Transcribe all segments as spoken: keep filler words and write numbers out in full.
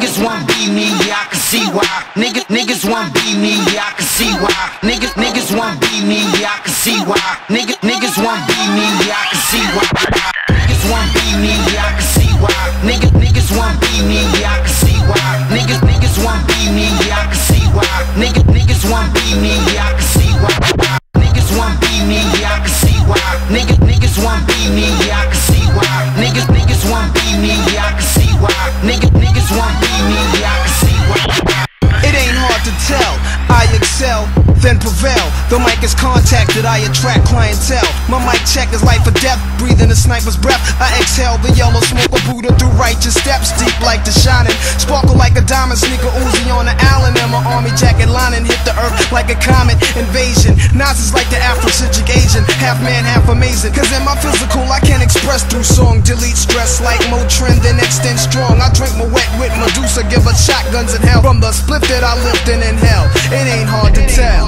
niggas want be me, yeah, I can see why. Niggas, niggas want be me, yeah, I can see why. Niggas, niggas want be me, yeah, I can see why. Niggas, niggas want be me, yeah, I can see why. Niggas want be me, yeah, I can see why. Niggas, niggas want be me, yeah, I can see why. Niggas, niggas want be me, yeah, I can see why. Niggas, niggas want be me, yeah, I can see why. Niggas want be me, yeah, I can see why. Niggas, niggas want be me, yeah, I can see why. Niggas, niggas want be me, yeah, I can see why. Niggas, niggas want be me, yeah, I can see why. It ain't hard to tell, I excel, then prevail. The mic is contacted, I attract clientele. My mic check is life or death, breathing a sniper's breath. I exhale the yellow smoke of Buddha through righteous steps, deep like the shining. Sparkle like a diamond, sneaker Uzi on the island. And my army jacket lining hit the earth like a comet invasion. Nas is like the Afro-Centric Asian, half man, half amazing. Cause in my physical I can express through song. Delete stress like Motrin, then extend strong. I drink my wet with Medusa, give her shotguns in hell. From the split that I lift and inhale, it ain't hard to tell.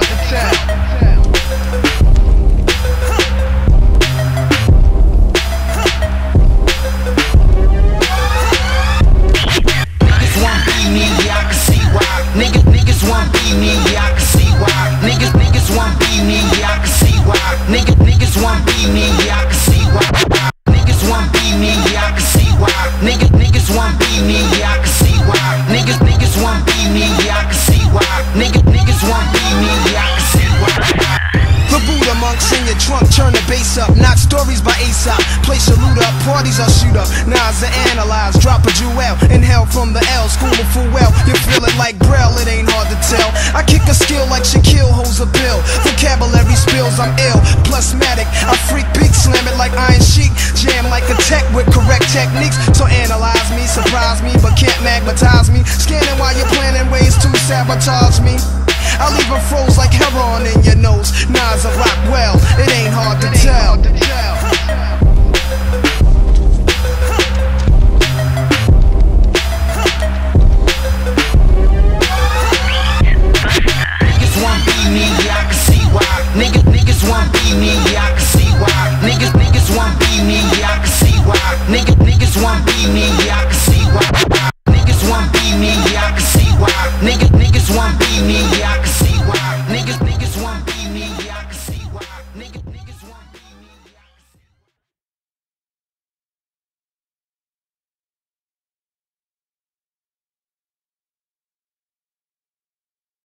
Niggas want be me, yeah, I can see why. Niggas, niggas want be me, yeah, I can see why. Niggas, niggas want be me, yeah, I can see why. Niggas, niggas want be me, yeah, I can see why. Niggas want be me, yeah, I can see why. Niggas, niggas want be me, yeah, I can see why. Niggas, niggas want be me, yeah, I can see why. Niggas, niggas want be me, yeah, I can see why. The Buddha monks in your trunk, turn the bass up. Not stories by Aesop. Place your loot up, parties I shoot up. Nas I analyze, drop a jewel. Inhale from the L, school of full well. You feel it like Braille, it ain't hard to tell. I kick a skill like Shaquille holds a bill. Vocabulary spills, I'm ill. Plusmatic, I freak beat, slam it like Iron Sheik. Jam like a tech with correct techniques. So analyze me, surprise me, but can't magnetize me. Scanning while you're planning ways to sabotage me. I leave a froze like heroin in your nose. Nas I rock well, it ain't hard to tell. Niggas want be me, yeah, I can see why. Niggas, niggas want be me, yeah, I can see why. Niggas, niggas want be me, yeah, I can see why. Niggas, niggas want be me, yeah, I can see why. Niggas want be me, yeah, I can see why. Niggas, niggas want be me, yeah, I can see why. Niggas, niggas want be me, yeah, I can see why.